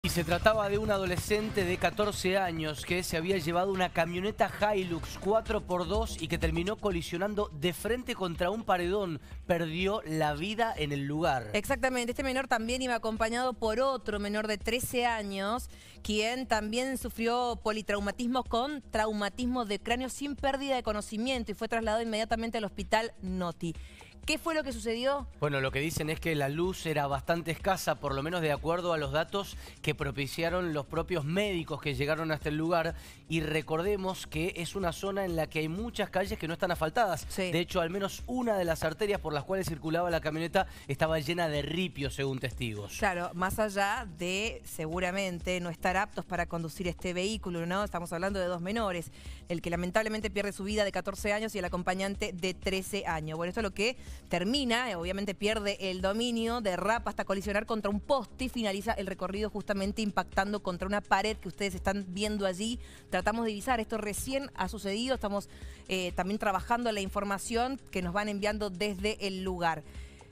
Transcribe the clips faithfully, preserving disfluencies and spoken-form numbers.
Y se trataba de un adolescente de catorce años que se había llevado una camioneta Hilux cuatro por dos y que terminó colisionando de frente contra un paredón. Perdió la vida en el lugar. Exactamente, este menor también iba acompañado por otro menor de trece años, quien también sufrió politraumatismo con traumatismo de cráneo sin pérdida de conocimiento y fue trasladado inmediatamente al hospital Noti. ¿Qué fue lo que sucedió? Bueno, lo que dicen es que la luz era bastante escasa, por lo menos de acuerdo a los datos que propiciaron los propios médicos que llegaron hasta el lugar. Y recordemos que es una zona en la que hay muchas calles que no están asfaltadas. Sí. De hecho, al menos una de las arterias por las cuales circulaba la camioneta estaba llena de ripio, según testigos. Claro, más allá de seguramente no estar aptos para conducir este vehículo, ¿no? Estamos hablando de dos menores, el que lamentablemente pierde su vida de catorce años y el acompañante de trece años. Bueno, esto es lo que termina, obviamente pierde el dominio, derrapa hasta colisionar contra un poste y finaliza el recorrido justamente impactando contra una pared que ustedes están viendo allí. Tratamos de divisar, esto recién ha sucedido, estamos eh, también trabajando en la información que nos van enviando desde el lugar.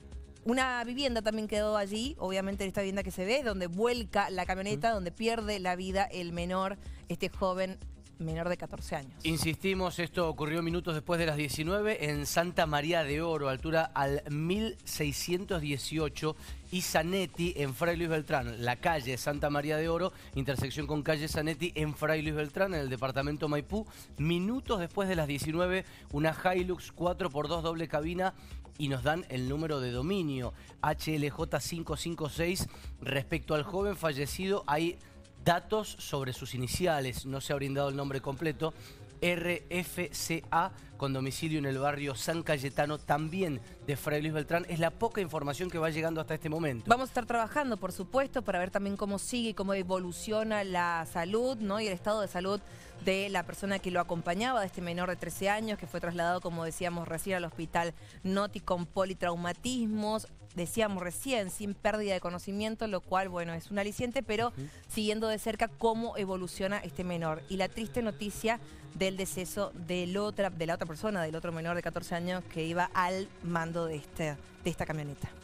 Una vivienda también quedó allí, obviamente en esta vivienda que se ve, donde vuelca la camioneta, donde pierde la vida el menor, este joven menor de catorce años. Insistimos, esto ocurrió minutos después de las diecinueve en Santa María de Oro, altura al mil seiscientos dieciocho, y Zanetti en Fray Luis Beltrán. La calle Santa María de Oro, intersección con calle Zanetti en Fray Luis Beltrán, en el departamento Maipú. Minutos después de las diecinueve, una Hilux cuatro por dos doble cabina y nos dan el número de dominio, H L J cinco cinco seis. Respecto al joven fallecido, hay datos sobre sus iniciales, no se ha brindado el nombre completo. R F C A, con domicilio en el barrio San Cayetano, también de Fray Luis Beltrán. Es la poca información que va llegando hasta este momento. Vamos a estar trabajando, por supuesto, para ver también cómo sigue, cómo evoluciona la salud, ¿no? Y el estado de salud de la persona que lo acompañaba, de este menor de trece años, que fue trasladado, como decíamos recién, al hospital Noti con politraumatismos, decíamos recién, sin pérdida de conocimiento, lo cual, bueno, es un aliciente, pero uh-huh. siguiendo de cerca cómo evoluciona este menor. Y la triste noticia del deceso del otra, de la otra persona, del otro menor de catorce años que iba al mando de, este, de esta camioneta.